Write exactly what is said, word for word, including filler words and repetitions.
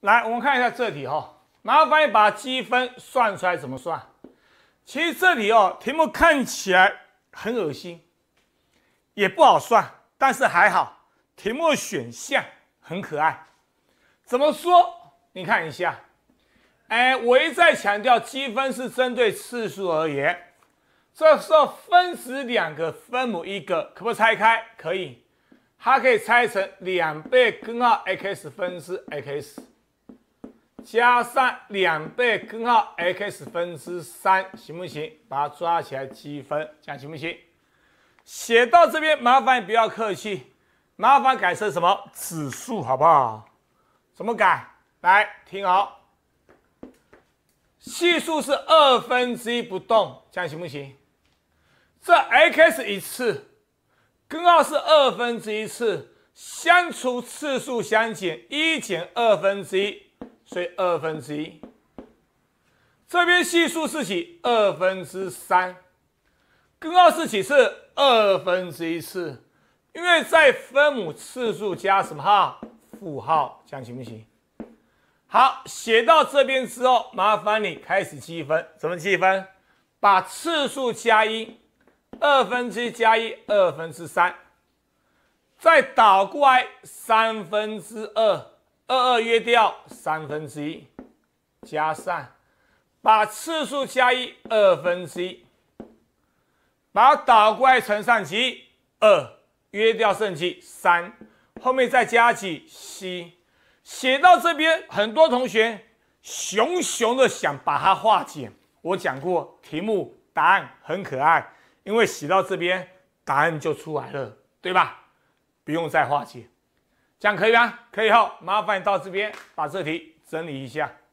来，我们看一下这题哈、哦，麻烦你把积分算出来怎么算？其实这里哦，题目看起来很恶心，也不好算，但是还好，题目的选项很可爱。怎么说？你看一下，哎，我一再强调积分是针对次数而言。这时候分子两个，分母一个，可不可以拆开？可以，它可以拆成两倍根号 x 分之 x。加上两倍根号 x 分之三，行不行？把它抓起来积分，这样行不行？写到这边，麻烦你不要客气，麻烦改成什么指数，好不好？怎么改？来，听好，系数是二分之一不动，这样行不行？这 x 一次，根号是二分之一次，相除次数相减，一减二分之一。所以二分之一，这边系数是几？二分之三，根号是几次？二分之一次，因为在分母次数加什么号？负号，这样行不行？好，写到这边之后，麻烦你开始积分，怎么积分？把次数加一，二分之一加一，二分之三，再倒过来三分之二。二二约掉三分之一，加上把次数加一，二分之一，把它倒过来乘上几？二，约掉剩几？三，后面再加几？七。写到这边，很多同学熊熊的想把它化简。我讲过，题目答案很可爱，因为写到这边，答案就出来了，对吧？不用再化简。这样可以吗？可以后，麻烦你到这边把这题整理一下。